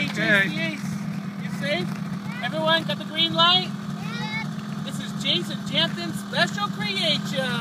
Okay. JCA, you safe? Everyone got the green light? Yeah. This is Jason Jansen Special Creation.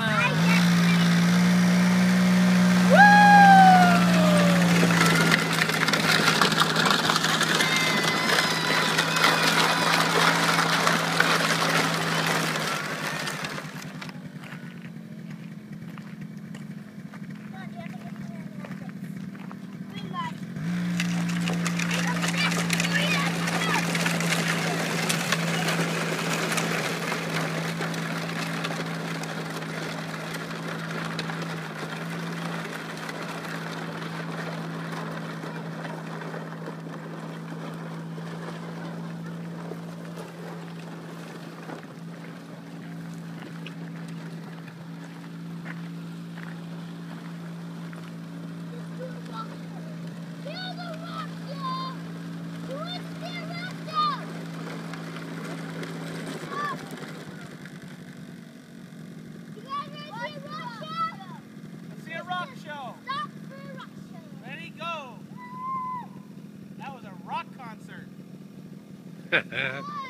Rock show. Stop for a rock show. Ready, go. That was a rock concert.